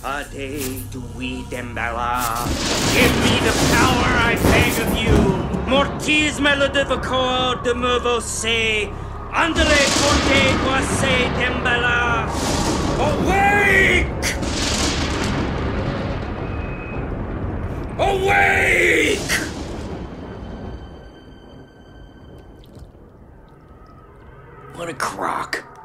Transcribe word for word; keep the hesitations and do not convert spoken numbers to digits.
Ade dui Damballa. Give me the power, I beg of you. Mortis melodevecour demour vousee. Andale ponte bouse Damballa. Awake! Awake! What a crock.